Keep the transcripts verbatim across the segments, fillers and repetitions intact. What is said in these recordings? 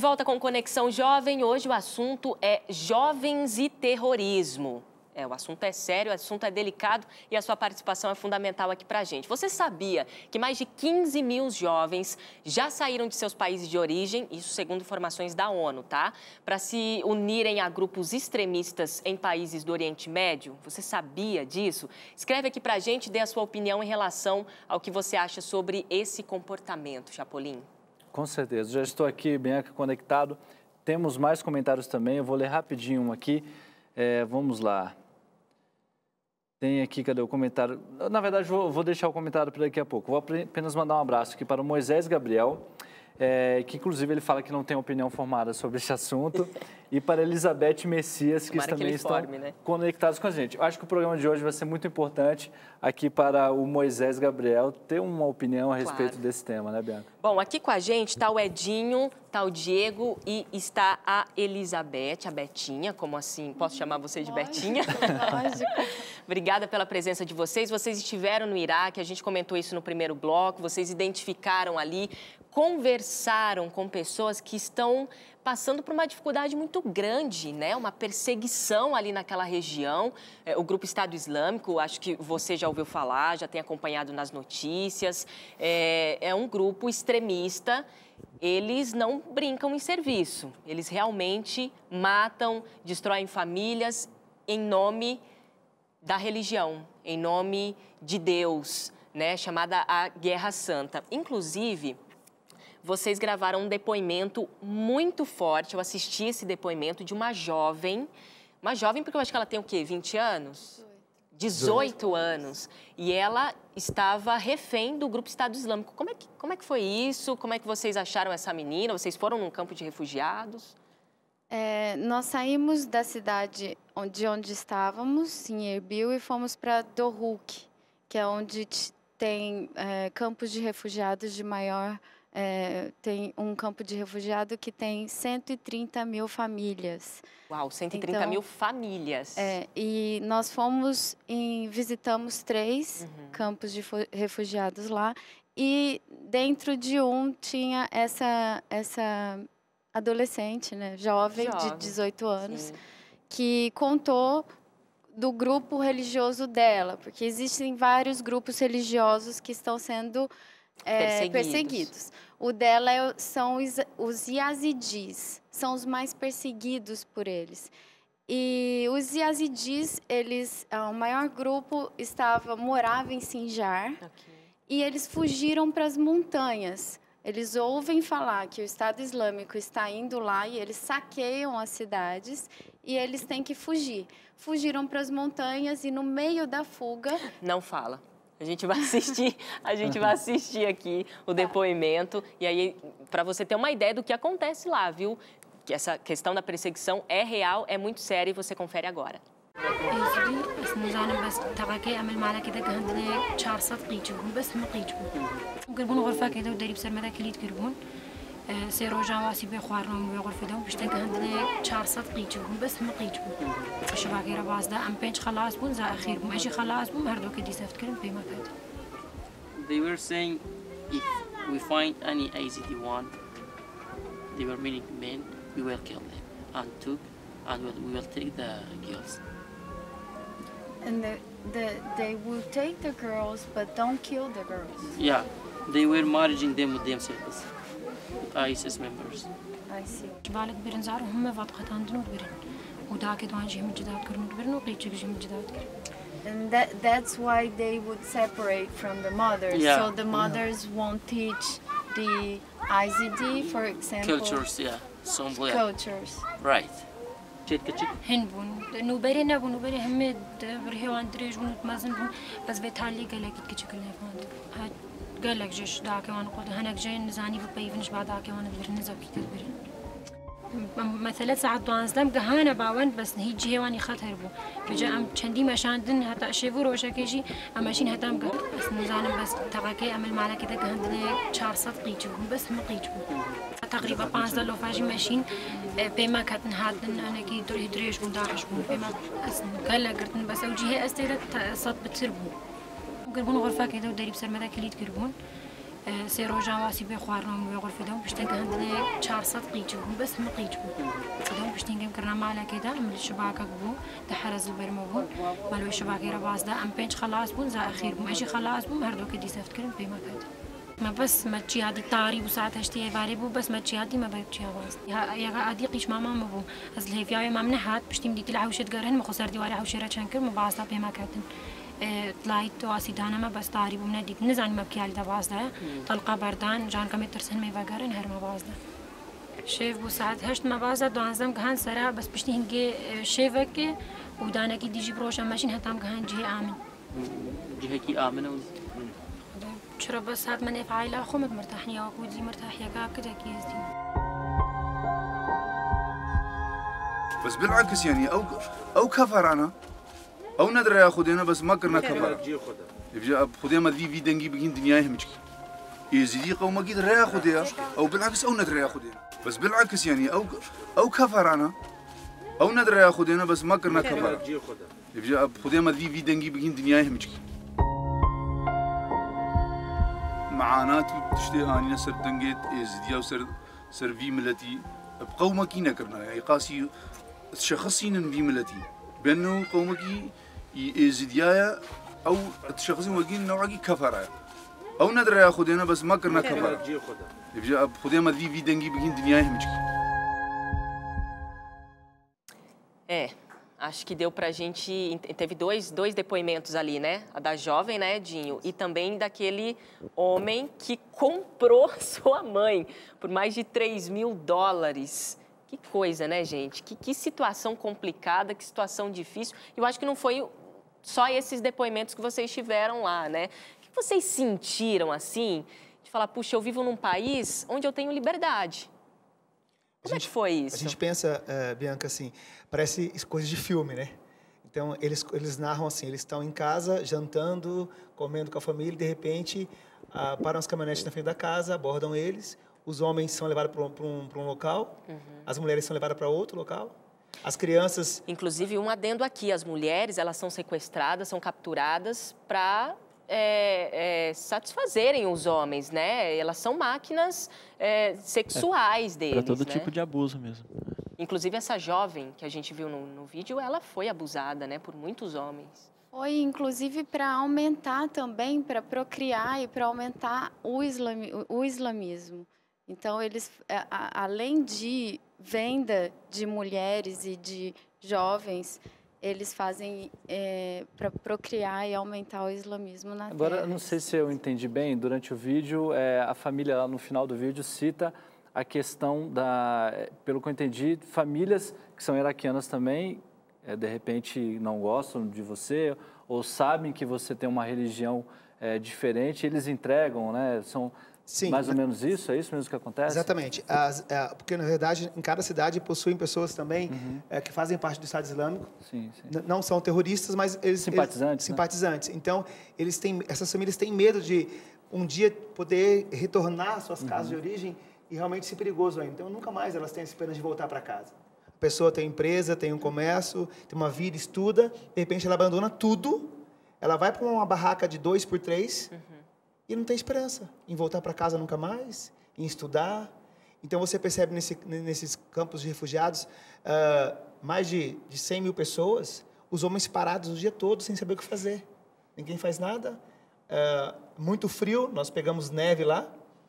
volta com Conexão Jovem. Hoje o assunto é jovens e terrorismo. É, o assunto é sério, o assunto é delicado e a sua participação é fundamental aqui pra gente. Você sabia que mais de quinze mil jovens já saíram de seus países de origem, isso segundo informações da ONU, tá? Para se unirem a grupos extremistas em países do Oriente Médio? Você sabia disso? Escreve aqui pra gente e dê a sua opinião em relação ao que você acha sobre esse comportamento, Chapolin. Com certeza, já estou aqui, Bianca, conectado. Temos mais comentários também, eu vou ler rapidinho um aqui. É, vamos lá. Tem aqui, cadê o comentário? Na verdade, vou, vou deixar o comentário para daqui a pouco. Vou apenas mandar um abraço aqui para o Moisés Gabriel, é, que inclusive ele fala que não tem opinião formada sobre esse assunto, e para Elizabeth Messias, que também que estão forme, né? conectados com a gente. Eu acho que o programa de hoje vai ser muito importante aqui para o Moisés Gabriel ter uma opinião a respeito claro. desse tema, né, Bianca? Bom, aqui com a gente está o Edinho, está o Diego e está a Elizabeth, a Betinha, como assim? Posso chamar você de Lógico. Betinha? Lógico. Obrigada pela presença de vocês. Vocês estiveram no Iraque, a gente comentou isso no primeiro bloco, vocês identificaram ali, conversaram com pessoas que estão passando por uma dificuldade muito grande, né? Uma perseguição ali naquela região. É, o Grupo Estado Islâmico, acho que você já ouviu falar, já tem acompanhado nas notícias. É, é um grupo extremista. Eles não brincam em serviço. Eles realmente matam, destroem famílias em nome da religião, em nome de Deus, né? Chamada a Guerra Santa. Inclusive, vocês gravaram um depoimento muito forte, eu assisti esse depoimento de uma jovem, uma jovem porque eu acho que ela tem o quê, vinte anos? dezoito anos. E ela estava refém do Grupo Estado Islâmico. Como é que, como é que foi isso? Como é que vocês acharam essa menina? Vocês foram num campo de refugiados? É, nós saímos da cidade de onde estávamos, em Erbil, e fomos para Dohuk, que é onde tem é, campos de refugiados de maior... É, tem um campo de refugiado que tem cento e trinta mil famílias. Uau, cento e trinta então, mil famílias. É, e nós fomos e visitamos três uhum. campos de refugiados lá. E dentro de um tinha essa, essa adolescente, né, jovem, jovem. de dezoito anos, Sim. que contou do grupo religioso dela. Porque existem vários grupos religiosos que estão sendo... É, perseguidos. perseguidos. O dela é, são os, os yazidis, são os mais perseguidos por eles. E os yazidis, eles, o maior grupo estava, morava em Sinjar, okay. e eles fugiram para as montanhas. Eles ouvem falar que o Estado Islâmico está indo lá e eles saqueiam as cidades e eles têm que fugir. Fugiram para as montanhas e no meio da fuga... Não fala. A gente vai assistir, a gente vai assistir aqui o depoimento e aí para você ter uma ideia do que acontece lá, viu? Que essa questão da perseguição é real, é muito séria e você confere agora. سه روزا واسی به خوارم و غرفه دم بشتن که هندله چهارصد قیچ بون بس هم قیچ بون شباقی را بازده ام پنج خلاص بون زا أخير بون أشي خلاص بون هردو كدي سفت كلام في مكان. They were saying if we find any I Z D one, they were meaning men, we will kill them and took and we will take the girls. And the, the they will take the girls but don't kill the girls. Yeah, they were merging them with themselves. ISIS members. I see. جبالك برنزار هم فاتقة عندنا برن وداك دوان جهم جدات كرن برن وقيتش جهم جدات كرن. And that that's why they would separate from the mothers. Yeah. So the mothers yeah. won't teach the I Z D, for example. Cultures, yeah. Some cultures. Right. هنبون إنه برينا بون بري هم بريهم دريج بون تمازن بون بس بتعلي قالك كتير كلنا فاند. قال لك جيش داك وانا قلت هناك جاي نزاني ببيفنش بعد داك وانا برن نزاو كتير برن مثلا ساعات دوان سلام قهانا باون بس هيجي هواني خطر بو بجا ام چندی مشاندن حتی شیفو روشا کشی اماشین حتی ام قهر بس نزانم بس تقاكي عمل مالا كده قهندنه چهارصد قیچ بو بس هم قیچ بو تقریبا پانزده لوفاجی ماشین بما كاتن هادن انا كي دري دريش بون داحش بون بما قال لك قرتن بس اوجي هي استيرت صد بتصير بو قربون غرفة كده وداري بسر مدى كليت قربون سيروجا واسي بخوارنا وغرفة بشتين كهندلي شارصات قيجبهم بس هم قيجبهم فدهم بشتين كم كرنا مالا كده من الشباك بو تحرز البرمبو مالو الشباك يرباس ده أم بينش خلاص بون زا أخير بو إيشي خلاص بو مهردو كدي سفت كرم في مكان ما بس ما تشي هادي طاري وساعتها اشتي فاري بو بس ما تشي هادي ما بيبتشي هواز يا يا عادي قيش ماما ما بو از الهي فيا ما منحات بشتي مدي تلعب وشت قرهن مخسر دي ولا حوشيرة شنكر مباسطة في مكان طلعت واسيدانا ما بس طاري بو منادي نزعني ما بكيالي دا بازده طلقة بردان جان كم ترسن ما يفقرن هر ما بازده شيف بو ساعت هشت ما بازده دوانزم كهان سرا بس بشتي هنجي شيفك ودانا كي ديجي بروشا ماشين هتام كهان جهي آمن جهي كي آمن شرا بس هاد من افعايلا خو مرتاحني وكودي مرتاحية كاب كده كيزدي بس بالعكس يعني او او كفر انا او ندري يا خدينا بس ما كرنا كفر يبجا خدينا ذي في دنجي بجين دنيا يهمك يزيدي قوم اكيد ريا خديا او بالعكس او ندري يا خدينا بس بالعكس يعني او او كفر انا او ندري يا خدينا بس ما كرنا كفر يبجا خدينا ذي في دنجي بجين دنيا يهمك معاناتي تشتي اني سر دنجيت يزيدي او سر سر في ملتي بقومك نكرنا يعني قاسي شخصين في ملتي بأنه قومك يزيديايا أو تشخصين وجين نوعك كفرة أو ندري يا خدينا بس ما كرنا كفرة يبجا خدينا ذي في دنجي بجين دنيا يهمك É, acho que deu pra gente... Teve dois, dois depoimentos ali, né? A da jovem, né, Edinho? E também daquele homem que comprou sua mãe por mais de três mil dólares. Que coisa, né, gente? Que, que situação complicada, que situação difícil. Eu acho que não foi só esses depoimentos que vocês tiveram lá, né? O que vocês sentiram, assim, de falar, puxa, eu vivo num país onde eu tenho liberdade? Como é que foi isso? A gente pensa, uh, Bianca, assim, parece coisa de filme, né? Então, eles, eles narram assim, eles estão em casa, jantando, comendo com a família, e de repente, uh, param as caminhonetes na frente da casa, abordam eles, os homens são levados para um, um, um local, uhum. As mulheres são levadas para outro local, as crianças... Inclusive, um adendo aqui, as mulheres, elas são sequestradas, são capturadas para... É, é, satisfazerem os homens, né? Elas são máquinas é, sexuais é, deles, para todo né? tipo de abuso mesmo. Inclusive essa jovem que a gente viu no, no vídeo, ela foi abusada, né, por muitos homens. Foi, inclusive, para aumentar também, para procriar e para aumentar o, islami, o islamismo. Então, eles, a, além de venda de mulheres e de jovens, eles fazem é, para procriar e aumentar o islamismo na Agora, terra. não sei se eu entendi bem, durante o vídeo, é, a família, lá no final do vídeo, cita a questão da, pelo que eu entendi, famílias que são iraquianas também, é, de repente não gostam de você, ou sabem que você tem uma religião é, diferente, eles entregam, né? São... Sim, mais ou menos isso? É isso mesmo que acontece? Exatamente. As, é, porque, na verdade, em cada cidade possuem pessoas também uhum. é, que fazem parte do Estado Islâmico. Sim, sim. Não são terroristas, mas eles... Simpatizantes, eles, né? Simpatizantes. Então, eles têm, essas famílias têm medo de um dia poder retornar às suas uhum. casas de origem e realmente ser perigoso ainda. Então, nunca mais elas têm a esperança de voltar para casa. A pessoa tem empresa, tem um comércio, tem uma vida, estuda, de repente ela abandona tudo, ela vai para uma barraca de dois por três... Uhum. E não tem esperança em voltar para casa nunca mais, em estudar. Então, você percebe nesse, nesses campos de refugiados, uh, mais de, de cem mil pessoas, os homens parados o dia todo, sem saber o que fazer. Ninguém faz nada. Uh, muito frio, nós pegamos neve lá.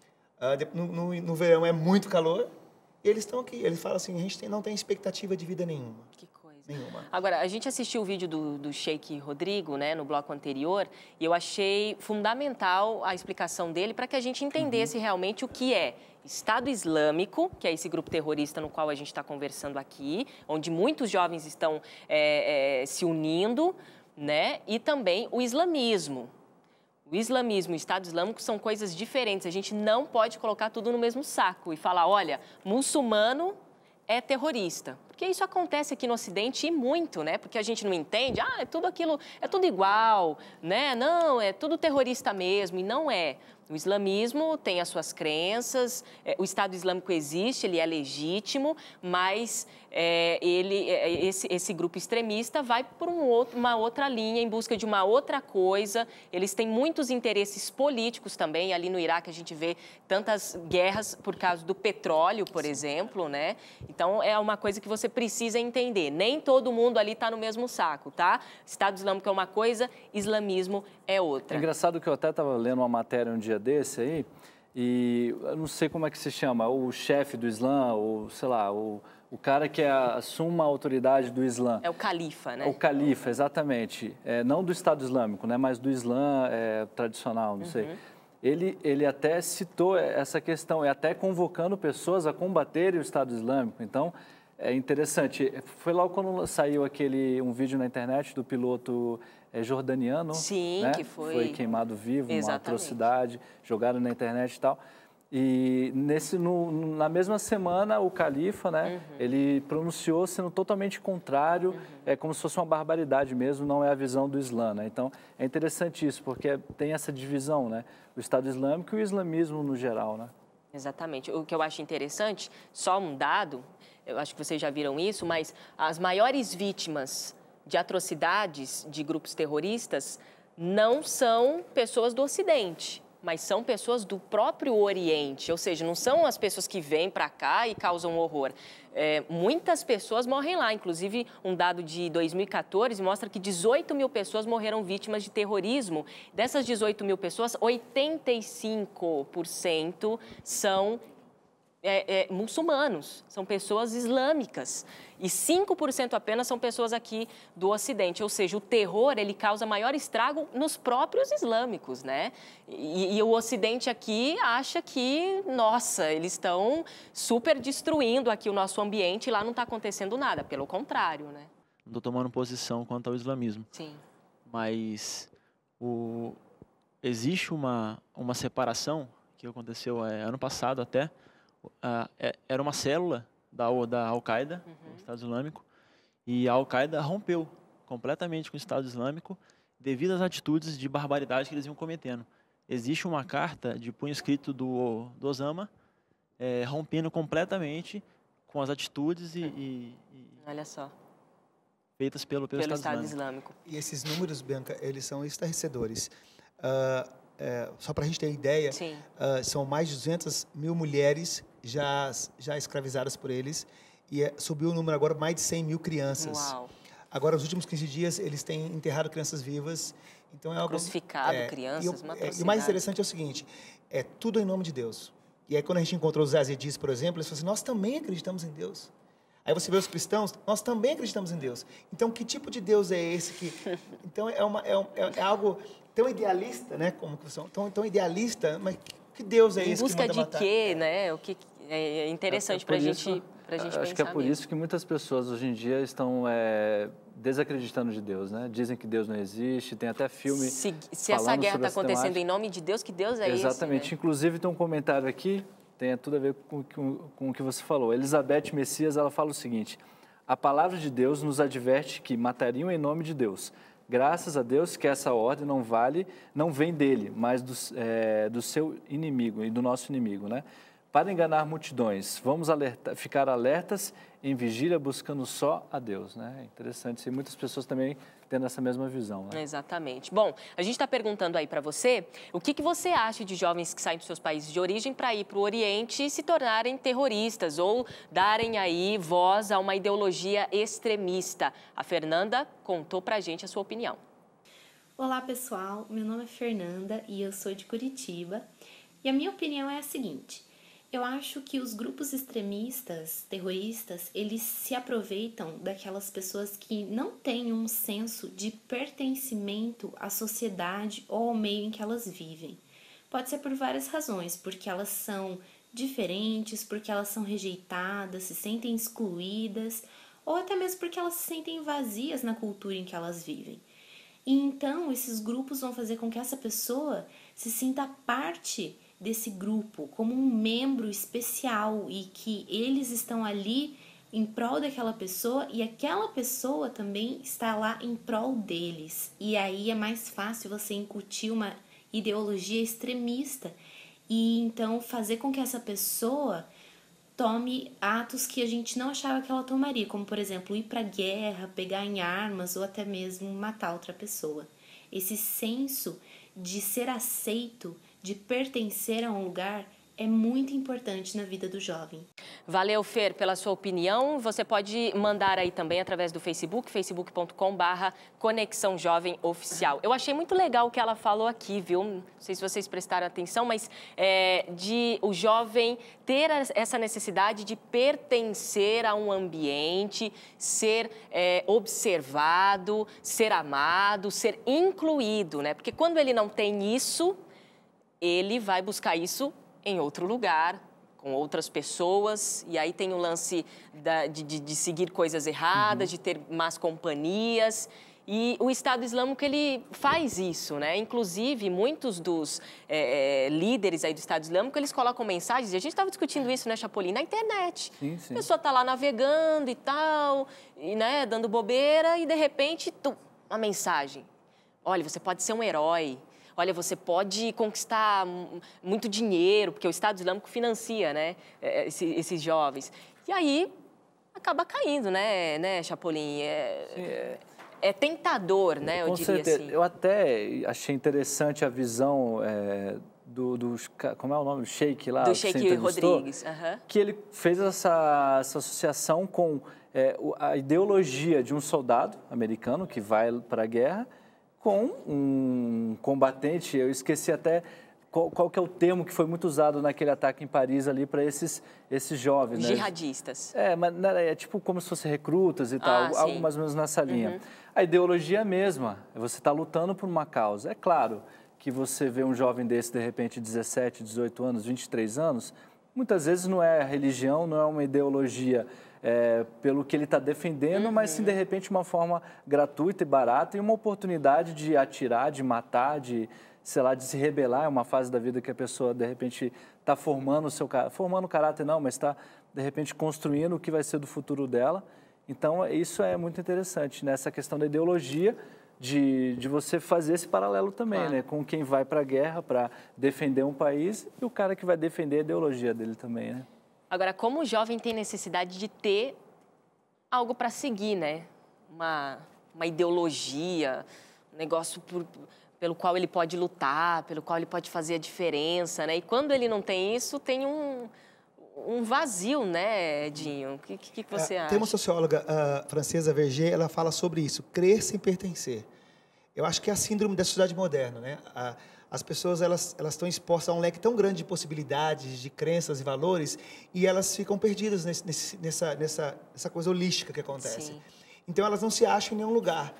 Uh, no, no, no verão é muito calor. E eles estão aqui. Eles falam assim, a gente tem, não tem expectativa de vida nenhuma. Que coisa. Nenhuma. Agora, a gente assistiu o vídeo do, do Sheikh Rodrigo, né, no bloco anterior, e eu achei fundamental a explicação dele para que a gente entendesse uhum. realmente o que é Estado Islâmico, que é esse grupo terrorista no qual a gente está conversando aqui, onde muitos jovens estão é, é, se unindo, né, e também o islamismo. O islamismo e o Estado Islâmico são coisas diferentes. A gente não pode colocar tudo no mesmo saco e falar, olha, muçulmano é terrorista. Porque isso acontece aqui no Ocidente e muito, né? Porque a gente não entende, ah, é tudo aquilo, é tudo igual, né? Não, é tudo terrorista mesmo, e não é. O islamismo tem as suas crenças, é, o Estado Islâmico existe, ele é legítimo, mas é, ele, é, esse, esse grupo extremista vai por um outro, uma outra linha, em busca de uma outra coisa. Eles têm muitos interesses políticos também. Ali no Iraque a gente vê tantas guerras por causa do petróleo, por exemplo, né? Então é uma coisa que você precisa entender. Nem todo mundo ali está no mesmo saco, tá? Estado Islâmico é uma coisa, islamismo é outra. É engraçado que eu até estava lendo uma matéria um dia desse aí, e eu não sei como é que se chama, o chefe do Islã, ou sei lá, o, o cara que é a suma autoridade do Islã. É o califa, né? É o califa, exatamente. É, não do Estado Islâmico, né, mas do Islã é, tradicional, não uhum. sei. Ele, ele até citou essa questão, e até convocando pessoas a combaterem o Estado Islâmico. Então, é interessante. Foi logo quando saiu aquele, um vídeo na internet do piloto é, jordaniano. Sim, né? que foi... Foi queimado vivo, Exatamente. Uma atrocidade, jogaram na internet e tal. E nesse, no, na mesma semana, o califa, né, uhum. ele pronunciou sendo totalmente contrário, uhum. é como se fosse uma barbaridade mesmo, não é a visão do Islã, né? Então, é interessante isso, porque tem essa divisão, né? O Estado Islâmico e o islamismo no geral, né? Exatamente. O que eu acho interessante, só um dado, eu acho que vocês já viram isso, mas as maiores vítimas de atrocidades de grupos terroristas não são pessoas do Ocidente, mas são pessoas do próprio Oriente, ou seja, não são as pessoas que vêm para cá e causam horror. É, muitas pessoas morrem lá, inclusive um dado de dois mil e quatorze mostra que dezoito mil pessoas morreram vítimas de terrorismo. Dessas dezoito mil pessoas, oitenta e cinco por cento são É, é, muçulmanos, são pessoas islâmicas, e cinco por cento apenas são pessoas aqui do Ocidente, ou seja, o terror, ele causa maior estrago nos próprios islâmicos, né? E, e o Ocidente aqui acha que, nossa, eles estão super destruindo aqui o nosso ambiente e lá não está acontecendo nada, pelo contrário, né? Não estou tomando posição quanto ao islamismo. Sim. Mas o... existe uma, uma separação que aconteceu é, ano passado até. Uh, era uma célula da, da Al-Qaeda, uhum. do Estado Islâmico, e a Al-Qaeda rompeu completamente com o Estado Islâmico devido às atitudes de barbaridade que eles iam cometendo. Existe uma carta de punho escrito do, do Osama é, rompendo completamente com as atitudes e, e, e Olha só. feitas pelo, pelo, pelo Estado, Estado Islâmico. Islâmico. E esses números, Bianca, eles são estarrecedores. Uh, É, só para a gente ter ideia, uh, são mais de duzentas mil mulheres já, já escravizadas por eles e é, subiu o número agora mais de cem mil crianças. Uau. Agora, nos últimos quinze dias, eles têm enterrado crianças vivas. Então é algo, Crucificado é, crianças, e, uma é, e o mais interessante é o seguinte, é tudo em nome de Deus. E aí, quando a gente encontrou os azedis, por exemplo, eles falaram assim, nós também acreditamos em Deus. Aí você vê os cristãos, nós também acreditamos em Deus. Então, que tipo de Deus é esse? Que... Então, é, uma, é, é, é algo tão idealista, né? Como tão, tão idealista, mas que Deus é em esse que busca manda de matar? quê, né? O que é interessante é, é para gente, a gente pensar Acho que é por mesmo. isso que muitas pessoas hoje em dia estão é, desacreditando de Deus, né? Dizem que Deus não existe, tem até filme Se, se essa guerra está acontecendo temática. Em nome de Deus, que Deus é Exatamente. esse? Exatamente. Né? Inclusive, tem um comentário aqui, tem tudo a ver com, com, com o que você falou. Elizabeth Messias, ela fala o seguinte, a palavra de Deus nos adverte que matariam em nome de Deus. Graças a Deus que essa ordem não vale, não vem dele, mas do, é, do seu inimigo e do nosso inimigo, né? Para enganar multidões, vamos alerta, ficar alertas em vigília, buscando só a Deus, né? Interessante, e muitas pessoas também tendo essa mesma visão, né? Exatamente. Bom, a gente está perguntando aí para você, o que, que você acha de jovens que saem dos seus países de origem para ir para o Oriente e se tornarem terroristas ou darem aí voz a uma ideologia extremista? A Fernanda contou para a gente a sua opinião. Olá, pessoal. Meu nome é Fernanda e eu sou de Curitiba. E a minha opinião é a seguinte... Eu acho que os grupos extremistas, terroristas, eles se aproveitam daquelas pessoas que não têm um senso de pertencimento à sociedade ou ao meio em que elas vivem. Pode ser por várias razões, porque elas são diferentes, porque elas são rejeitadas, se sentem excluídas, ou até mesmo porque elas se sentem vazias na cultura em que elas vivem. E então, esses grupos vão fazer com que essa pessoa se sinta parte desse grupo, como um membro especial e que eles estão ali em prol daquela pessoa e aquela pessoa também está lá em prol deles. E aí é mais fácil você incutir uma ideologia extremista e então fazer com que essa pessoa tome atos que a gente não achava que ela tomaria, como por exemplo ir para a guerra, pegar em armas ou até mesmo matar outra pessoa. Esse senso de ser aceito, de pertencer a um lugar, é muito importante na vida do jovem. Valeu, Fer, pela sua opinião. Você pode mandar aí também através do Facebook, facebook ponto com barra Conexão Jovem Oficial. Eu achei muito legal o que ela falou aqui, viu? Não sei se vocês prestaram atenção, mas é, de o jovem ter essa necessidade de pertencer a um ambiente, ser é, observado, ser amado, ser incluído, né? Porque quando ele não tem isso, ele vai buscar isso em outro lugar, com outras pessoas, e aí tem o lance da, de, de, de seguir coisas erradas, uhum. de ter más companhias, e o Estado Islâmico, ele faz isso, né? Inclusive, muitos dos é, líderes aí do Estado Islâmico, eles colocam mensagens, e a gente estava discutindo isso, né, Chapolin, na internet. Sim, sim. A pessoa está lá navegando e tal, e, né, dando bobeira, e de repente, tum, uma mensagem. Olha, você pode ser um herói. Olha, você pode conquistar muito dinheiro, porque o Estado Islâmico financia, né, esses, esses jovens. E aí, acaba caindo, né, né Chapolin? É, é, é tentador, né, eu Com diria certeza. assim. Eu até achei interessante a visão é, do, do... Como é o nome? O Sheik lá. Do Sheik Rodrigues. Uhum. Que ele fez essa, essa associação com é, a ideologia de um soldado americano que vai para a guerra com um combatente, eu esqueci até qual, qual que é o termo que foi muito usado naquele ataque em Paris ali para esses, esses jovens, né? Jihadistas. É, mas é tipo como se fossem recrutas e tal, ah, algo, algo mais ou menos nessa linha. Uhum. A ideologia é a mesma, você está lutando por uma causa. É claro que você vê um jovem desse, de repente, dezessete, dezoito anos, vinte e três anos, muitas vezes não é religião, não é uma ideologia É, pelo que ele está defendendo, uhum. mas sim, de repente, uma forma gratuita e barata e uma oportunidade de atirar, de matar, de, sei lá, de se rebelar. É uma fase da vida que a pessoa, de repente, está formando o seu caráter, formando o caráter não, mas está, de repente, construindo o que vai ser do futuro dela. Então, isso é muito interessante, nessa né? questão da ideologia, de, de você fazer esse paralelo também, ah. né? Com quem vai para a guerra para defender um país e o cara que vai defender a ideologia dele também, né? Agora, como o jovem tem necessidade de ter algo para seguir, né? Uma, uma ideologia, um negócio por, pelo qual ele pode lutar, pelo qual ele pode fazer a diferença, né? E quando ele não tem isso, tem um, um vazio, né, Edinho? O que, que, que você é, acha? Tem uma socióloga uh, francesa, Verger, ela fala sobre isso, crer sem pertencer. Eu acho que é a síndrome da sociedade moderna, né? A, As pessoas elas, elas estão expostas a um leque tão grande de possibilidades, de crenças e valores, e elas ficam perdidas nesse, nesse, nessa, nessa, nessa coisa holística que acontece. Sim. Então, elas não se acham em nenhum lugar.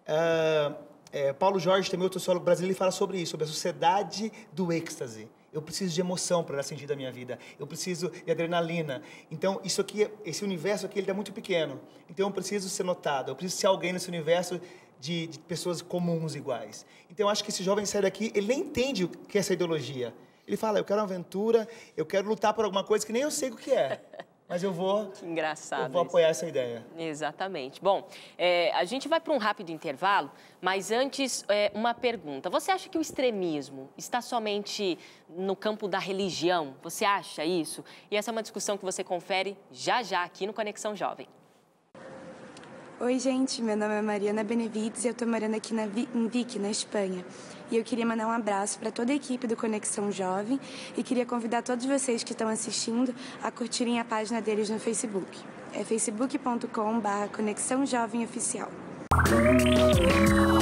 Uh, é, Paulo Jorge, também outro sociólogo brasileiro, ele fala sobre isso, sobre a sociedade do êxtase. Eu preciso de emoção para dar sentido à minha vida. Eu preciso de adrenalina. Então, isso aqui, esse universo aqui, ele é muito pequeno. Então, eu preciso ser notado. Eu preciso ser alguém nesse universo De, de pessoas comuns iguais. Então, eu acho que esse jovem sai daqui, ele nem entende o que é essa ideologia. Ele fala, eu quero uma aventura, eu quero lutar por alguma coisa que nem eu sei o que é, mas eu vou, que engraçado eu vou apoiar essa ideia. Exatamente. Bom, é, a gente vai para um rápido intervalo, mas antes, é, uma pergunta. Você acha que o extremismo está somente no campo da religião? Você acha isso? E essa é uma discussão que você confere já já aqui no Conexão Jovem. Oi, gente, meu nome é Mariana Benevides e eu estou morando aqui na Vi em Vic, na Espanha. E eu queria mandar um abraço para toda a equipe do Conexão Jovem e queria convidar todos vocês que estão assistindo a curtirem a página deles no Facebook. É facebook ponto com barra Conexão Jovem Oficial.